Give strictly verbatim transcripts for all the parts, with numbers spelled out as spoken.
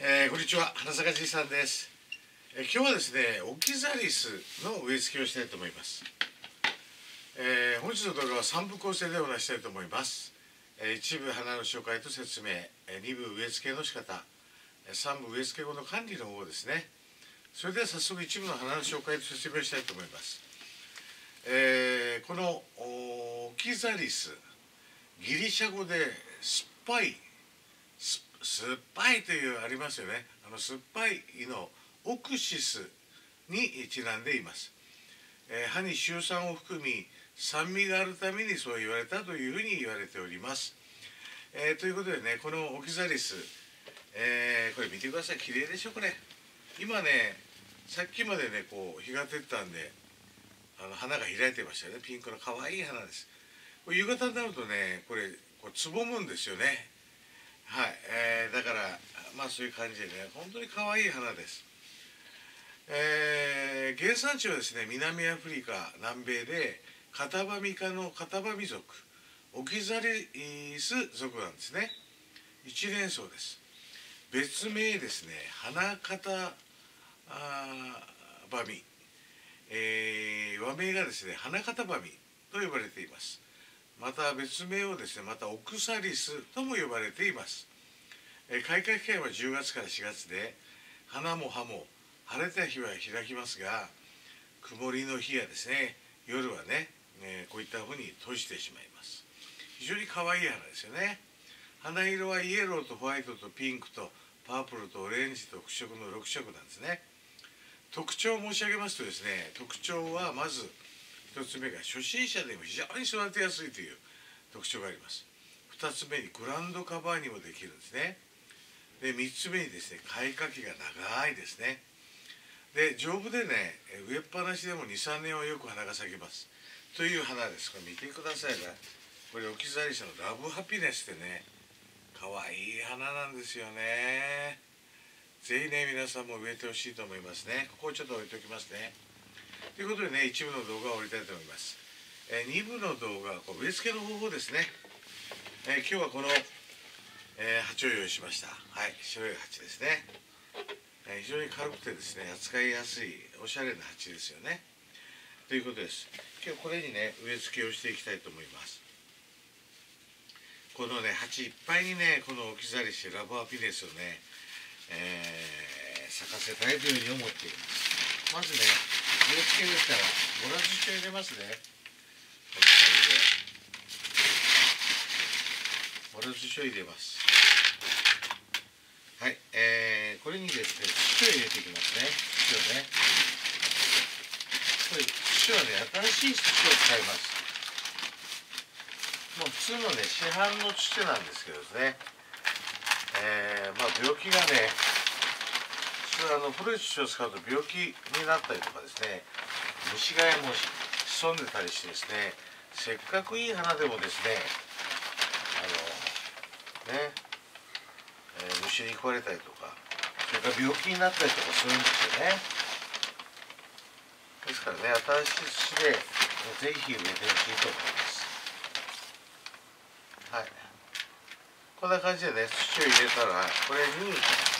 えー、こんにちは、花坂じいさんです。えー、今日はですね、オキザリスの植え付けをしたいと思います。えー、本日の動画はさん部構成でお話ししたいと思います。えー、いち部花の紹介と説明、えー、に部植え付けの仕方、さん部植え付け後の管理の方ですね。それでは早速いち部の花の紹介と説明をしたいと思います。えー、このオキザリス、ギリシャ語で酸っぱい、酸っぱいというありますよね。あの酸っぱいのオクシスにちなんでいます。えー、葉にシュウ酸を含み酸味があるためにそう言われたというふうに言われております。えー、ということでね、このオキザリス、えー、これ見てください。綺麗でしょこれ。今ね、さっきまでねこう日が照ったんであの花が開いてましたよね。ピンクの可愛い花です。これ夕方になるとね、これこうつぼむんですよね。はい、えー、だからまあそういう感じでね、本当に可愛い花です。えー、原産地はですね、南アフリカ南米でカタバミ科のカタバミ属オキザリス属なんですね。一年草です。別名ですね、花カタバミ、えー、和名がですね花カタバミと呼ばれています。また別名をですね、またオクサリスとも呼ばれています。えー、開花期間はじゅうがつからしがつで、花も葉も晴れた日は開きますが、曇りの日やですね、夜はね、えー、こういったふうに閉じてしまいます。非常に可愛い花ですよね。花色はイエローとホワイトとピンクとパープルとオレンジと黒色のろく色なんですね。特徴を申し上げますとですね、特徴はまずひとつめが初心者でも非常に育てやすいという特徴があります。ふたつめにグラウンドカバーにもできるんですね。でみっつめにですね、開花期が長いですね。で丈夫でね、植えっぱなしでもにさんねんはよく花が咲きますという花です。これ見てくださいね。これオキザリスのラブハピネスってね、可愛い花なんですよね。ぜひね皆さんも植えてほしいと思いますね。ここをちょっと置いておきますね。ということでね、いち部の動画を終わりたいと思います。えー、に部の動画はこう植え付けの方法ですね。えー、今日はこの、えー、鉢を用意しました。はい、白い鉢ですね。えー、非常に軽くてですね、扱いやすいおしゃれな鉢ですよね。ということです。今日これにね植え付けをしていきたいと思います。このね鉢いっぱいにね、このオキザリスラブハピネスをね、えー、咲かせたいというふうに思っています。まずね、植え付けですからモラ土を入れますね。こんな感じでモラ土を入れます。はい、えー、これにですね土を入れていきますね。土をね、これ土はね新しい土を使います。もう普通のね市販の土なんですけどですね、えー、まあ病気がね、あの古い土を使うと病気になったりとかですね、虫害も潜んでたりしてですね、せっかくいい花でもですね、あのね、えー、虫に食われたりとか、それから病気になったりとかするんですよね。ですからね、新しい土でぜひ植えてほしいと思います。はい、こんな感じでね土を入れたら、これに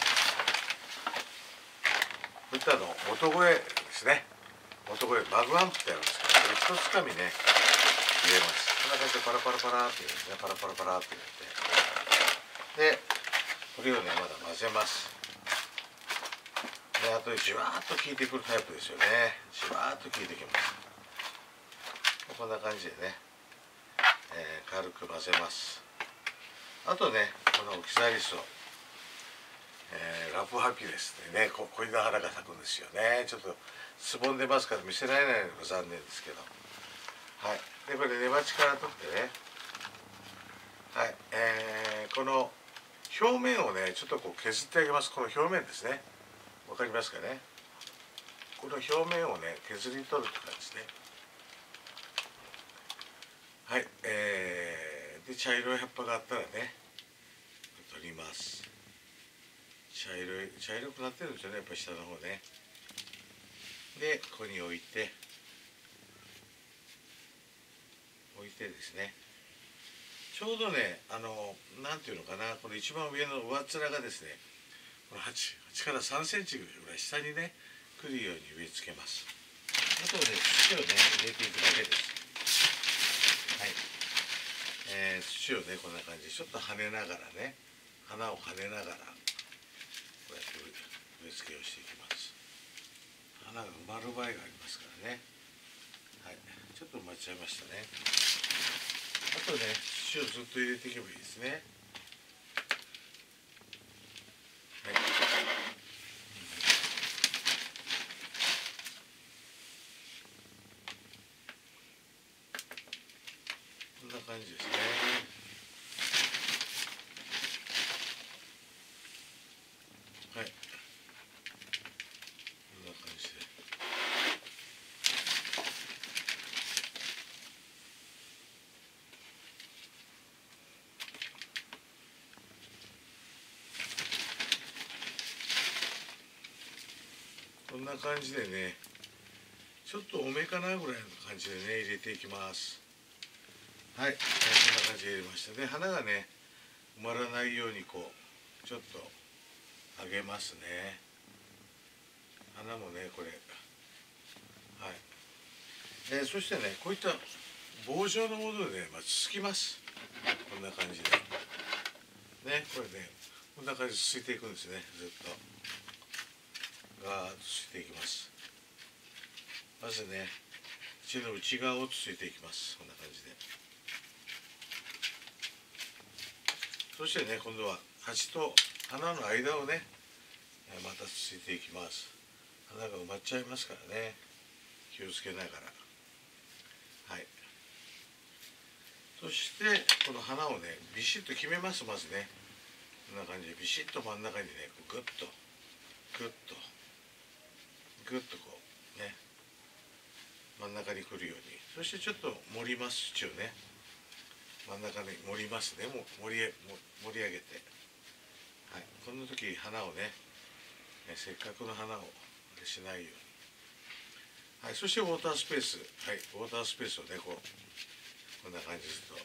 こういったの元声ですね、元声マグアンプってあるんですけど、これ一つかみね入れます。こんな感じでパラパラパラって入れてね、パラパラパラって入れて、でこれをねまだ混ぜます。であとでじわーっと効いてくるタイプですよね。じわーっと効いてきます。こんな感じでね、えー、軽く混ぜます。あとね、このオキザリスを、えー、ラブハピネスでね、ここんな花が咲くんですよね。ちょっとつぼんでますから見せられないのが残念ですけど、はい、でこれ根鉢から取ってね、はい、えー、この表面をねちょっとこう削ってあげます。この表面ですね、わかりますかね。この表面をね削り取るって感じですね。はい、えー、で茶色い葉っぱがあったらね取ります。茶色い茶色くなってるんですよね、やっぱり下の方ね。でここに置いて置いてですね、ちょうどね、あのなんていうのかな、この一番上の上っ面がですねこの鉢からさんセンチぐらい下にね来るように植え付けます。あとで土をね入れていくだけです。はい、えー、土をねこんな感じでちょっと跳ねながらね、花を跳ねながらこうやって植え付けをしていきます。花が埋まる場合がありますからね。はい、ちょっと埋まっちゃいましたね。あとね土をずっと入れていけばいいですね。はい、こんな感じですね。はい、こんな感じで。こんな感じでね、ちょっと多めかなぐらいの感じでね入れていきます。はい、えー、こんな感じで入れました。で花がね埋まらないようにこうちょっと上げますね。花もねこれ、はい、えー、そしてねこういった棒状のものでね、まあ、つつきます。こんな感じでね、これねこんな感じでつついていくんですね。ずっとガーッとつついていきます。まずね土の内側をつついていきます。こんな感じで。そしてね今度は鉢と花の間をねまたつついていきます。花が埋まっちゃいますからね、気をつけながら。はい、そしてこの花をねビシッと決めます。まずねこんな感じでビシッと真ん中にねグッとグッとグッとこうね真ん中に来るように。そしてちょっと盛ります。土をね真ん中に盛りますね。もう盛り盛り上げて、はい、この時花をねせっかくの花をあれしないように。はい、そしてウォータースペース、はい、ウォータースペースをねこうこんな感じですと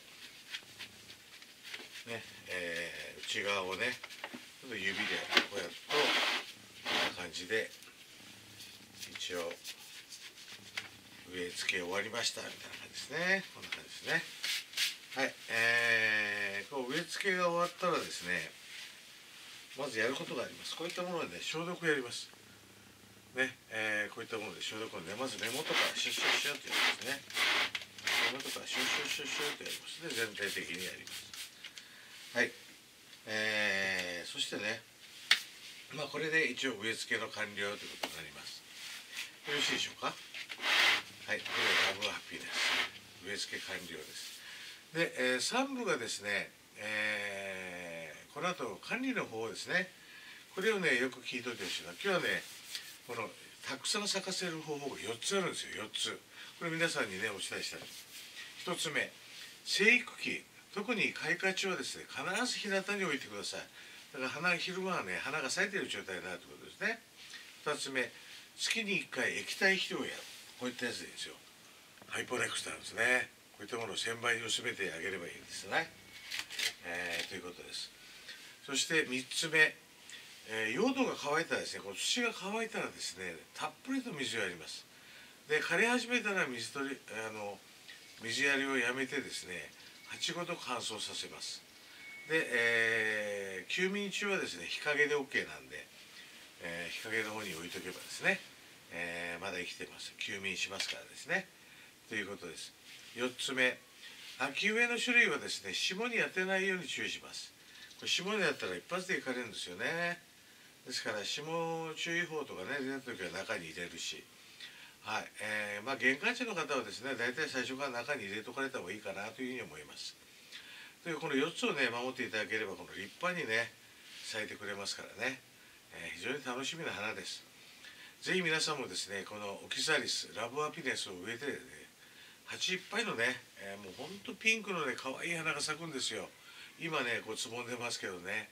ね、えー、内側をねちょっと指でこうやるとこんな感じで一応植え付け終わりましたみたいな感じですね。こんな感じですね。はい、えー、こう植え付けが終わったらですね、まずやることがあります。こういったもので、ね、消毒をやります。ね、えー、こういったもので消毒をね、まず根元からシュッシュッシュッとやりますね。根元からシュッシュッシュッシュッとやりますね。全体的にやります。はい、えー、そしてね、まあこれで一応植え付けの完了ということになります。よろしいでしょうか。はい、これラブハッピーです。植え付け完了です。で、えー、さん部がですね、えー、この後管理の方ですね。これをねよく聞いといてほしいな。今日はねこのたくさん咲かせる方法がよっつあるんですよ。よっつ。これ皆さんにねお伝えしたい。ひとつめ、生育期、特に開花中はですね必ず日向に置いてください。だから花昼間はね花が咲いている状態になるということですね。ふたつめ、月にいっかい液体肥料やこういったやつでいいんですよ。ハイポネクスターですね。こういったものをせんばいに薄めてあげればいいんですね。えー、ということです。そしてみっつめ、えー、用土が乾いたらですね、この土が乾いたらですねたっぷりと水をやります。で枯れ始めたら水取りあの水やりをやめてですね鉢ごと乾燥させます。で、えー、休眠中はですね日陰で OK なんで、えー、日陰の方に置いとけばですね、えー、まだ生きてます。休眠しますからですねということです。よっつめ、秋植えの種類はですね霜に当てないように注意します。これ霜にやったら一発でいかれるんですよね。ですから霜注意報とかね出た時は中に入れるし、はい、えー、まあ玄関地の方はですね大体最初から中に入れとかれた方がいいかなというふうに思います。というこのよっつをね守っていただければこの立派にね咲いてくれますからね、えー、非常に楽しみな花です。ぜひ皆さんもですねこのオキザリスラブハピネスを植えてね鉢いっぱいのね、えー、もうほんとピンクのね可愛い花が咲くんですよ。今ねこうつぼんでますけどね、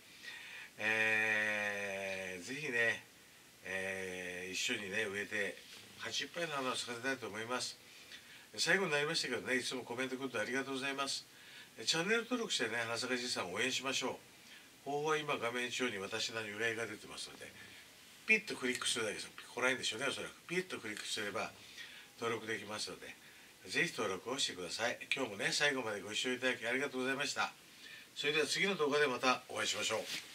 えー、ぜひね、えー、一緒にね植えて鉢いっぱいの花を咲かせたいと思います。最後になりましたけどねいつもコメントくれてありがとうございます。チャンネル登録してね花咲かじいさんを応援しましょう。 方法は今画面中央に私の由来が出てますので、ピッとクリックするだけです。来ないんでしょうね、おそらく。ピッとクリックすれば登録できますので、ぜひ登録をしてください。今日もね、最後までご視聴いただきありがとうございました。それでは次の動画でまたお会いしましょう。